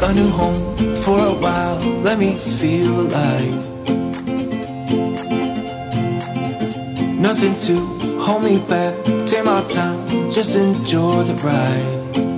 a new home for a while, let me feel alive. Nothing to hold me back, take my time, just enjoy the ride.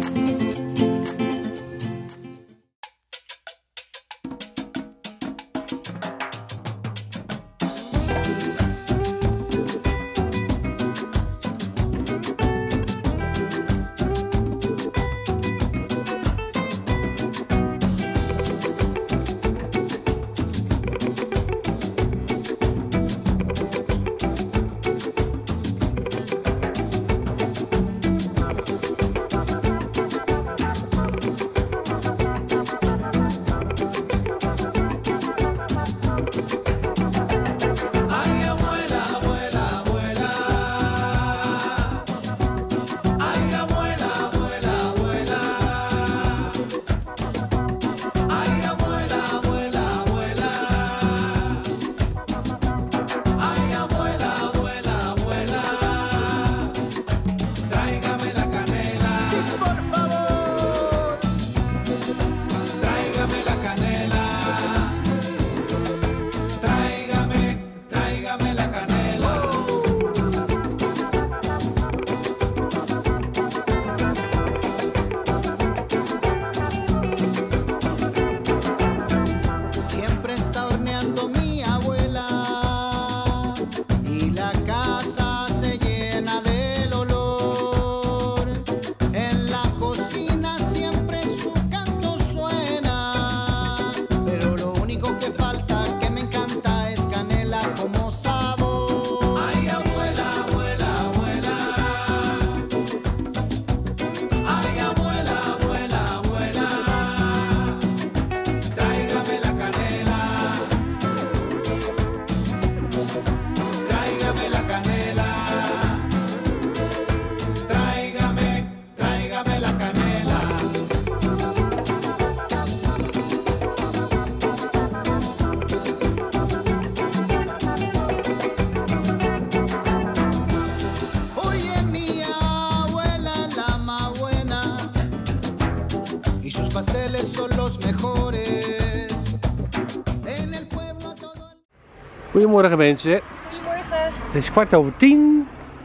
Goedemorgen mensen. Goedemorgen. Het is 10:15.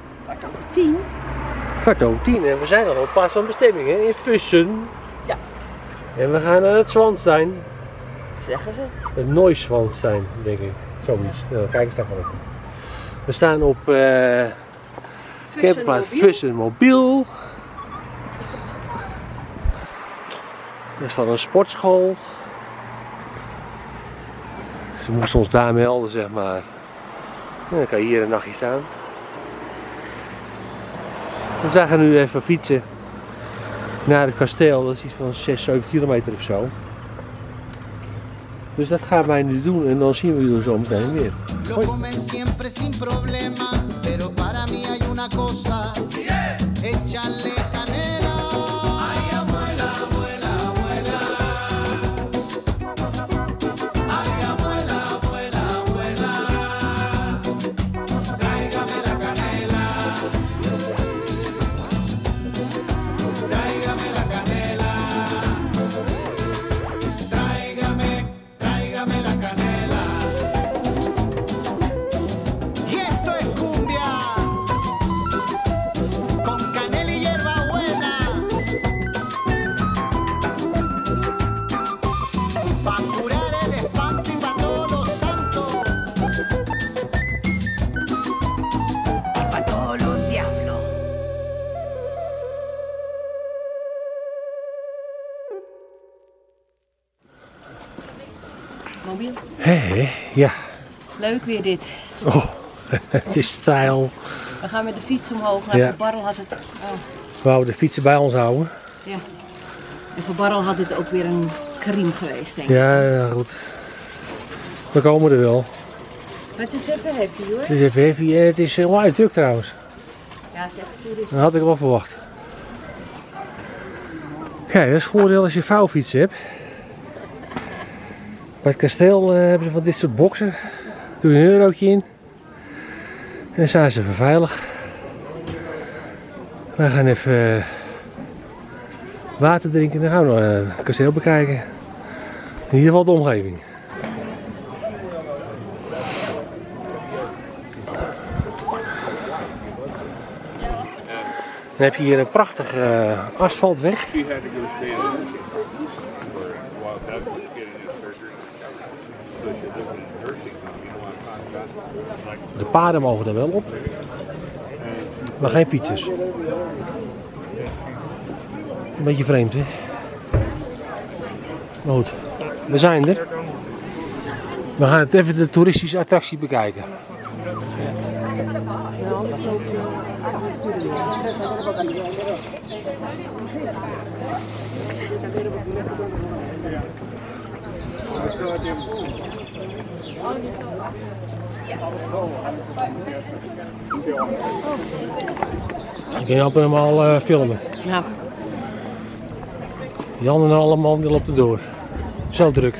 10? 10:15 en we zijn al op plaats van bestemming, hè? In Vussen. Ja. En we gaan naar het Zwanstein. Zeggen ze. Het Nooizwanstein, denk ik. Zoiets. Nou, kijk eens daar gewoon op. We staan op campingplaats Vussen Mobiel. Dat is van een sportschool. Ze moesten ons daar melden, zeg maar. En dan kan je hier een nachtje staan. We gaan nu even fietsen naar het kasteel. Dat is iets van 6-7 kilometer of zo. Dus dat gaan wij nu doen en dan zien we jullie zo meteen weer. Hoi. Mobiel. Hé, ja. Leuk weer dit. Oh, het is stijl. We gaan met de fiets omhoog. Nou, Ja. Voor Barrel had het... Oh, We houden de fietsen bij ons houden. ja. En voor Barrel had dit ook weer een crime geweest, denk ik. Ja, goed. We komen er wel. Maar het is even hefty hoor. Het is even heavy en het is onwijs druk trouwens. Ja, het is echt toeristisch. Dat had ik wel verwacht. Kijk, dat is het voordeel als je vouwfietsen hebt. Bij het kasteel hebben ze van dit soort boxen. Doe je een eurotje in. En dan zijn ze even veilig. We gaan even water drinken en dan gaan we het kasteel bekijken. In ieder geval de omgeving. Dan heb je hier een prachtige asfaltweg. De paarden mogen er wel op, maar geen fietsers. Een beetje vreemd, hè? Maar goed, we zijn er. We gaan het even de toeristische attractie bekijken. Ik kan je allemaal filmen. Ja. Jan en allemaal die loopt er door. Zo druk.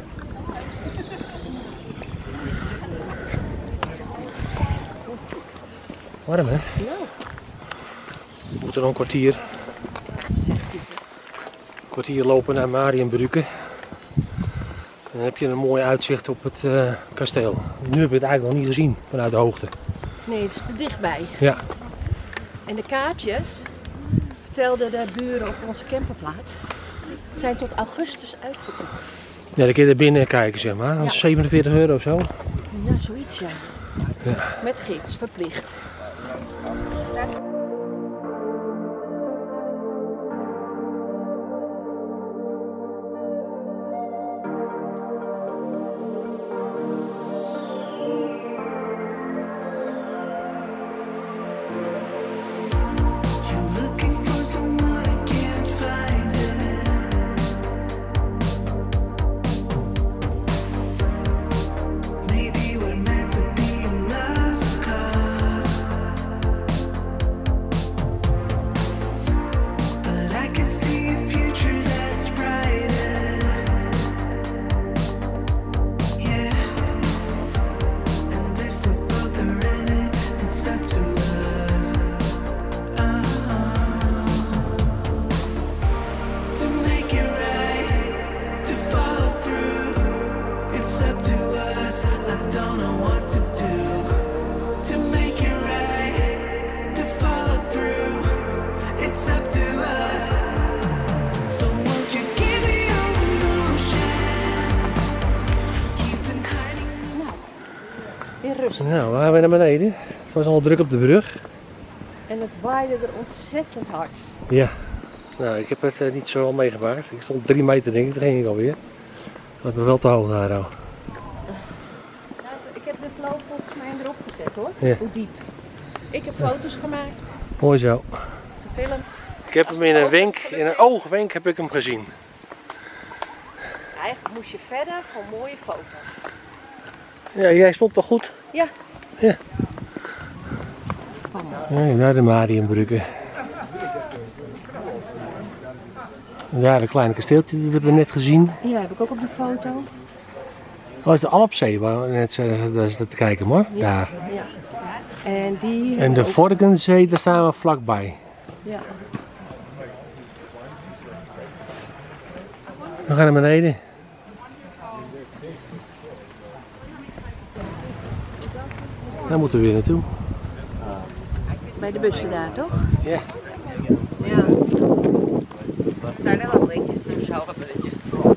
Warm, hè? Ja. We moeten nog een kwartier lopen naar Marienbrücke. Dan heb je een mooi uitzicht op het kasteel. Nu heb je het eigenlijk nog niet gezien vanuit de hoogte. Nee, het is te dichtbij. Ja. En de kaartjes, vertelden de buren op onze camperplaats, zijn tot augustus uitverkocht. Ja, dan kun je er binnen kijken, zeg maar. Dat is 47 euro of zo. Ja, zoiets ja. Ja. Met gids, verplicht. Nou, we gaan weer naar beneden. Het was al druk op de brug. En het waaide er ontzettend hard. Ja. Nou, ik heb het niet zo al meegemaakt. Ik stond 3 meter denk ik, daar ging ik alweer. Dat me wel te hoog daar al. Ik heb de vloot volgens mij erop gezet hoor. Ja. Hoe diep. Ik heb foto's gemaakt, Mooi zo. gefilmd. Ik heb hem in een wenk, in een oogwenk heb ik hem gezien. Eigenlijk moest je verder voor mooie foto's. Ja, jij stond toch goed? Ja. Ja. Ja, daar de Marienbrücke. Daar een kleine kasteeltje, dat hebben we net gezien. Ja, heb ik ook op de foto. Oh, dat is de Alpzee waar we net te kijken hoor. Ja. Daar. Ja. En die. En de ook- Vorgenzee, daar staan we vlakbij. Ja. We gaan naar beneden. Daar moeten we weer naartoe. Bij de bussen daar toch? Ja. Ja. Het zijn er wel linkjes, dus zo billetjes.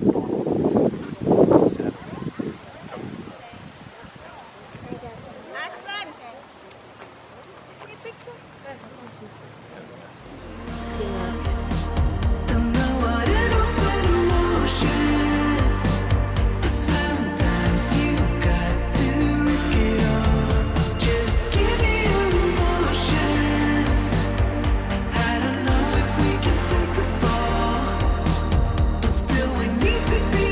Don't know what it'll set in motion, but sometimes you've got to risk it all. Just give me your emotions. I don't know if we can take the fall, but still we need to be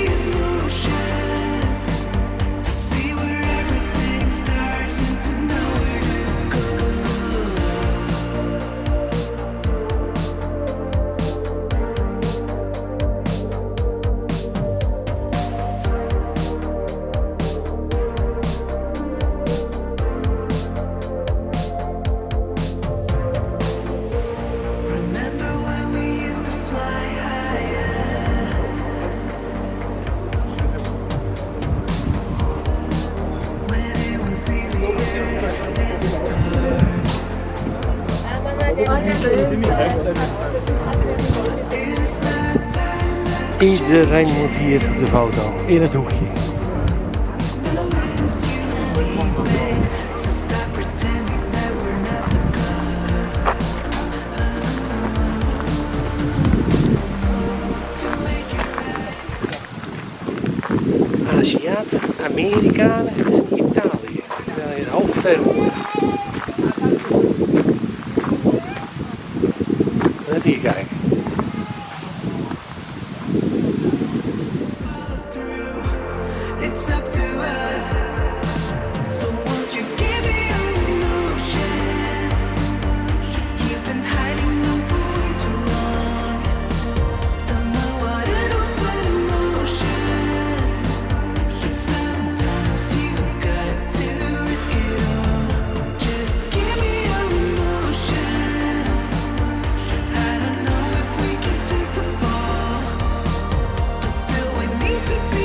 Iedereen moet hier op de foto, in het hoekje. So stop pretending that we're not the cause. To make it right. Aziaten, Amerikanen en Italië. Het hoofdvertegenwoordiger. Even hier kijken. It's up to us. So won't you give me your emotions? You've been hiding them for way too long. Don't know what it was an emotion. But sometimes you've got to risk it all. Just give me your emotions. I don't know if we can take the fall, but still we need to be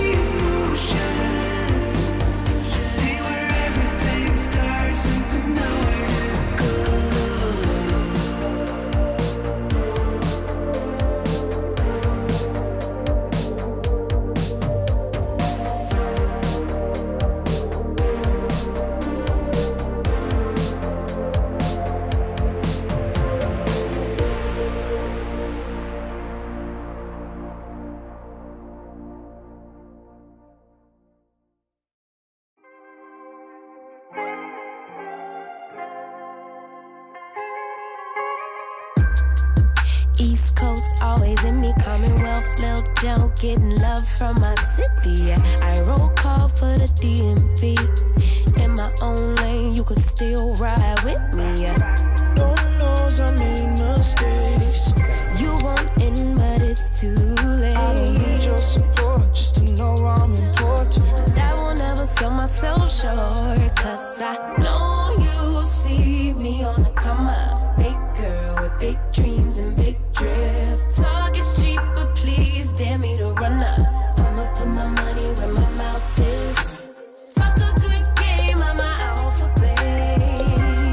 East Coast, always in me, Commonwealth, Lil Jon, getting love from my city. Yeah. I roll call for the DMV. In my own lane, you could still ride with me. Yeah. Lord knows I made mistakes. You want in, but it's too late. I don't need your support just to know I'm important. I will never sell myself short, cause I know you see me on the come up. Big girl with big dreams and big drip. Talk is cheap, but please dare me to run up. I'ma put my money where my mouth is. Talk a good game, I'm my alphabet.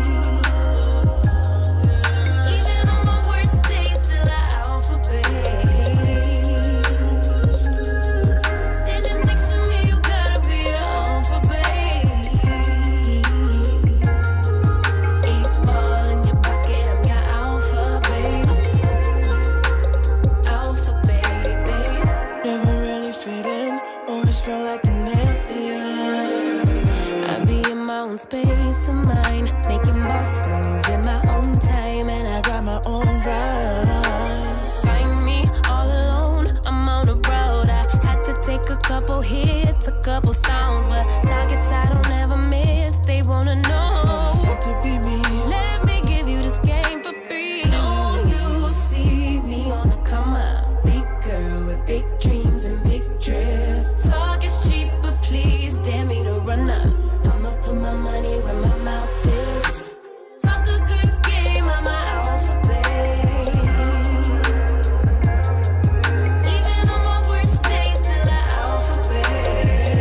Even on my worst days, still an alphabet. Standing next to me, you gotta be an alphabet. 8 ball in your pocket, I'm your alphabet. Alphabet, babe. Never really fit in, always felt like an alien. I be in my own space of mine, making boss moves in my own time, and I Ride my own ride. find me all alone. I'm on the road. I had to take a couple hits, a couple stones, but targets I don't ever miss. They wanna know. Still to be me. Let me give you this game for free. Know you see me on the come up. Big girl with big dreams and big drip. Talk is cheap, but please dare me to run up. I'ma put my money where my mouth is. Talk a good game, I'm my alphabet. Even on my worst days, still an alphabet.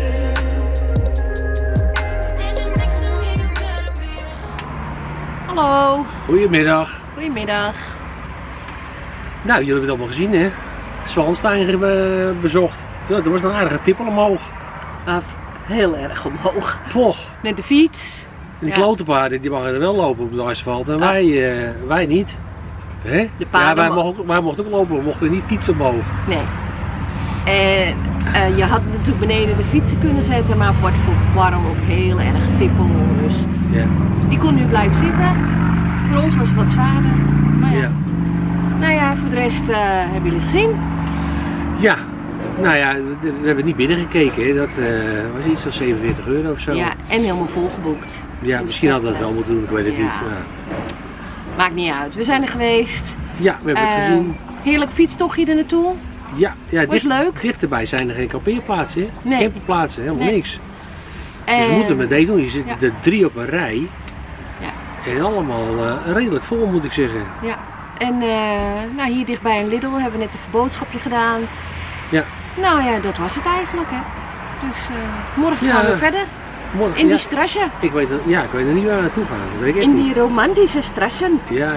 Standing next to me, you gotta be an Hallo, Goedemiddag. goedemiddag. Nou, jullie hebben het allemaal gezien, hè? Zwanstein bezocht. Ja, er was een aardige tippel omhoog. Heel erg omhoog. Poch. Met de fiets. En die Ja. klote paarden die mogen er wel lopen op het asfalt en wij niet. Hè? De paarden ja, wij mochten ook lopen, we mochten niet fietsen omhoog. Nee. En je had natuurlijk beneden de fietsen kunnen zetten, maar voor het warm ook heel erg tippel. Dus Ja. die kon nu blijven zitten. Voor ons was het wat zwaarder. Maar ja. Ja. Nou ja, voor de rest hebben jullie gezien. Ja. Nou ja, we hebben niet binnengekeken, hè. Dat was iets van 47 euro of zo. Ja, en helemaal volgeboekt. Ja, Dus misschien dat, hadden we het wel moeten doen, ik weet het ja. niet. Ja. Maakt niet uit. We zijn er geweest. Ja, we hebben het gezien. Heerlijk fietstochtje er naartoe. Ja, was leuk. Dichterbij zijn er geen kampeerplaatsen, hè? Nee. Camperplaatsen, helemaal Nee. niks. Dus we moeten met deze doen. Hier zitten ja. er 3 op een rij. Ja. En allemaal redelijk vol, moet ik zeggen. Ja. En nou, hier dichtbij in Lidl hebben we net een verboodschapje gedaan. Ja. Nou ja, dat was het eigenlijk, hè. Dus morgen Ja. gaan we verder. Morgen, In die ja. strassen. Ik weet het, ja, ik weet nog niet waar we naartoe gaan. Dat weet ik echt In niet. die romantische strassen. Ja.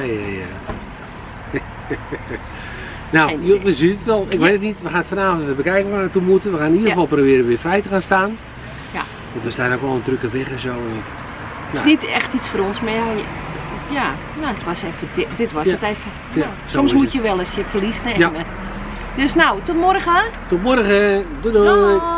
Nou, Geen joh, idee. we zien het wel. Ik Ja. weet het niet. We gaan het vanavond even bekijken waar we naartoe moeten. We gaan in ieder Ja. geval proberen weer vrij te gaan staan. Ja. Want we staan ook wel een drukke weg en zo. En Het is nou, niet echt iets voor ons, maar ja, nou, het was even, dit was Ja. het even. Ja, Nou, zo soms is moet het. je wel eens je verlies nemen. Ja. Dus nou, tot morgen. tot morgen. Doei doei. Dag.